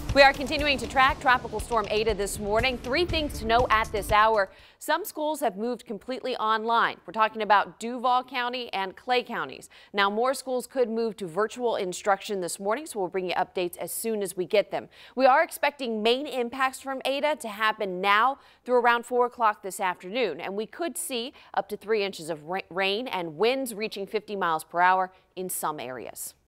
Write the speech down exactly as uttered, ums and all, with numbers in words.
We are continuing to track Tropical Storm Eta this morning. Three things to know at this hour. Some schools have moved completely online. We're talking about Duval County and Clay counties. Now, more schools could move to virtual instruction this morning, so we'll bring you updates as soon as we get them. We are expecting main impacts from Eta to happen now through around four o'clock this afternoon, and we could see up to three inches of rain and winds reaching fifty miles per hour in some areas.